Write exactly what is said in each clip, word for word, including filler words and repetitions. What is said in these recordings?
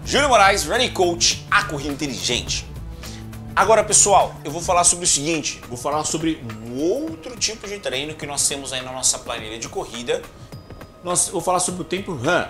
Júlio Moraes, Running Coach, a corrida inteligente. Agora, pessoal, eu vou falar sobre o seguinte, vou falar sobre um outro tipo de treino que nós temos aí na nossa planilha de corrida. Nós, vou falar sobre o tempo run.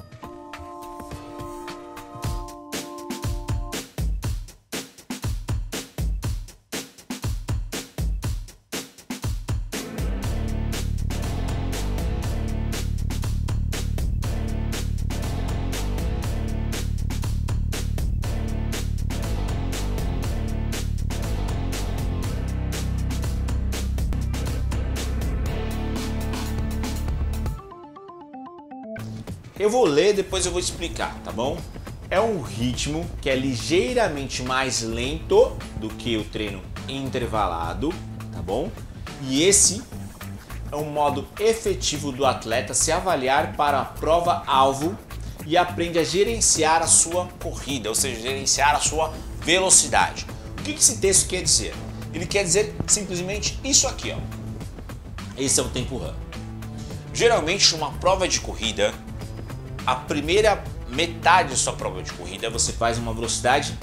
Eu vou ler, depois eu vou explicar, tá bom? É um ritmo que é ligeiramente mais lento do que o treino intervalado, tá bom? E esse é um modo efetivo do atleta se avaliar para a prova-alvo e aprende a gerenciar a sua corrida, ou seja, gerenciar a sua velocidade. O que esse texto quer dizer? Ele quer dizer simplesmente isso aqui, ó. Esse é o tempo run. Geralmente, numa prova de corrida, a primeira metade da sua prova de corrida você faz uma velocidade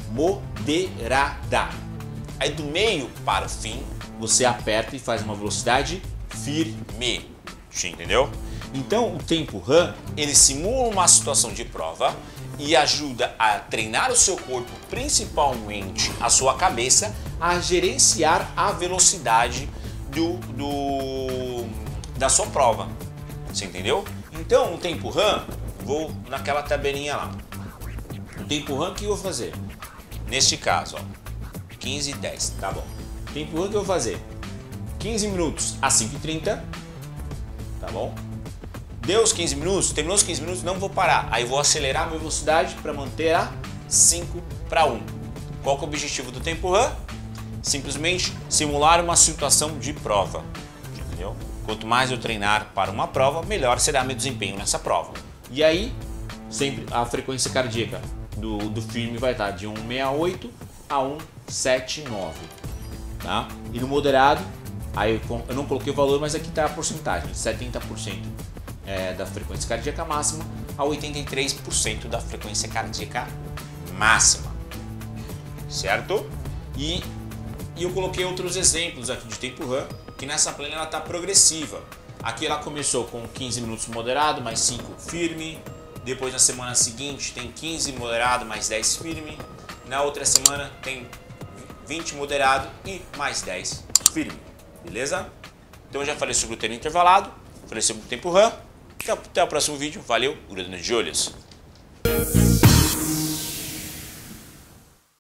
moderada. Aí do meio para o fim você aperta e faz uma velocidade firme. Entendeu? Então o tempo run ele simula uma situação de prova e ajuda a treinar o seu corpo, principalmente a sua cabeça, a gerenciar a velocidade do, do da sua prova. Você entendeu? Então o tempo run, vou naquela tabelinha lá. O tempo run que eu vou fazer? Neste caso, ó, quinze e dez, tá bom. O tempo run que eu vou fazer? quinze minutos a cinco e trinta, tá bom? Deu os quinze minutos, terminou os quinze minutos, não vou parar. Aí vou acelerar a minha velocidade para manter a cinco para um. Qual que é o objetivo do tempo run? Simplesmente simular uma situação de prova, entendeu? Quanto mais eu treinar para uma prova, melhor será meu desempenho nessa prova. E aí, sempre a frequência cardíaca do, do firme vai estar de cento e sessenta e oito a cento e setenta e nove, tá? E no moderado, aí eu, eu não coloquei o valor, mas aqui está a porcentagem, setenta por cento é, da frequência cardíaca máxima a oitenta e três por cento da frequência cardíaca máxima, certo? E, e eu coloquei outros exemplos aqui de tempo run, que nessa planilha ela está progressiva. Aqui ela começou com quinze minutos moderado, mais cinco firme. Depois na semana seguinte tem quinze moderado, mais dez firme. Na outra semana tem vinte moderado e mais dez firme. Beleza? Então eu já falei sobre o treino intervalado, falei sobre o tempo run. Até o próximo vídeo. Valeu, grande de olhos.